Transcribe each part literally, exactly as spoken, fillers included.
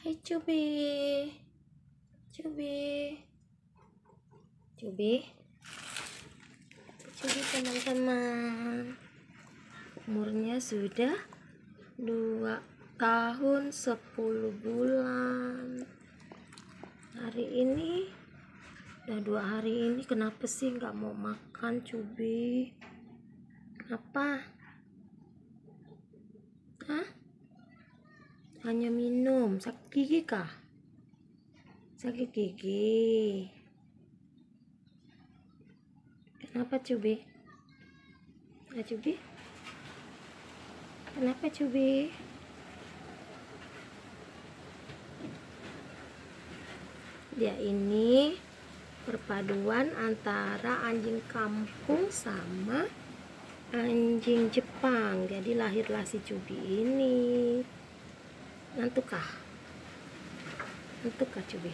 Hai Cubi, Cubi, Cubi, Cubi teman-teman. Umurnya sudah dua tahun sepuluh bulan. Hari ini, udah dua hari ini kenapa sih nggak mau makan Cubi? Kenapa? Hah? Hanya minum, sakit gigi kah? Sakit gigi. Kenapa Cubi? Ya Cubi? Kenapa Cubi? Dia ini perpaduan antara anjing kampung sama anjing Jepang. Jadi lahirlah si Cubi ini. Ngantuk kah? Ngantuk kah Cubi?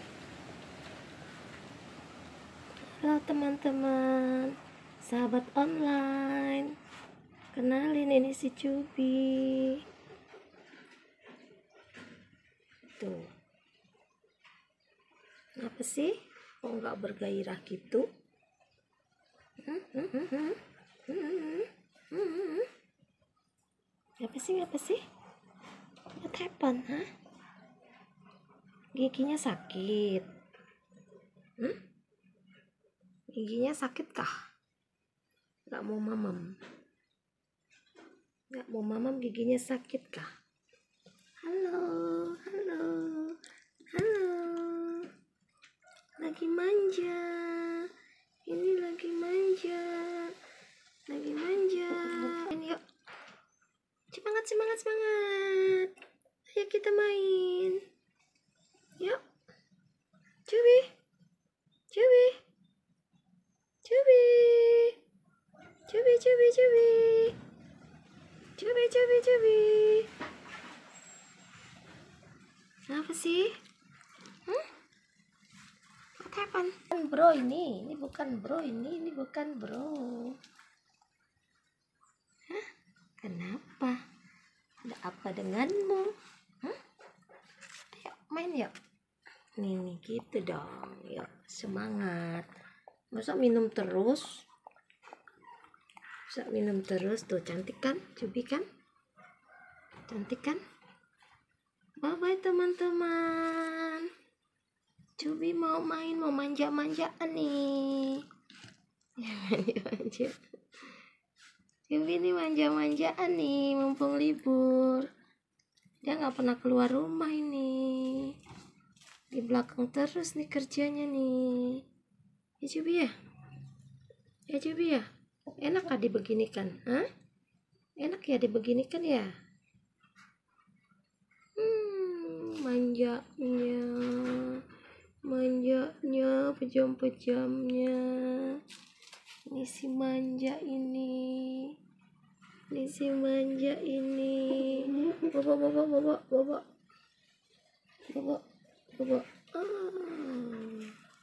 Halo teman-teman, sahabat online. Kenalin, ini si Cubi. Tuh. Apa sih? Kok nggak bergairah gitu? Hmm, hmm, hmm, hmm. Hmm, hmm, hmm. Apa sih? Apa sih? What happened, huh? Giginya sakit. Hmm? Giginya sakit kah? Gak mau mamam. Gak mau mamam, giginya sakit kah? Halo, halo, halo. Lagi manja. Ini lagi manja. Lagi manja. Yuk. Semangat, semangat, semangat. Ayo kita main. Yuk. Cubi. Cubi. Cubi. Cubi, cubi, cubi. Cubi, cubi, cubi. Apa sih? Hmm? What happened? Bro ini, ini bukan bro ini, ini bukan bro. Hah? Kenapa? Ada apa denganmu? Hah? Ayo main yuk. Nih, nih gitu dong. Yuk semangat. Masa minum terus? Masa minum terus tuh, cantik kan? Cubi kan? Cantik kan? Bye bye teman-teman. Cubi mau main, mau manja-manjaan nih. Manja-manja. Cubi nih manja-manjaan nih, mumpung libur. Dia nggak pernah keluar rumah ini. Di belakang terus nih kerjanya nih. Ya Cubi ya? Ya Cubi ya? Enak kah dibeginikan? Hah? Enak ya dibeginikan ya? Hmm, manjanya. Manjanya, pejam-pejamnya. Ini si manja ini. Ini si manja ini. Bobo, bobo, bobo, bobo. Bobo, bobo. Ah.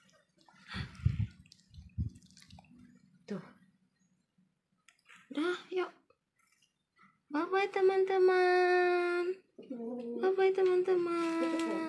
Tuh. Udah, yuk. Bye-bye teman-teman. Bye-bye teman-teman.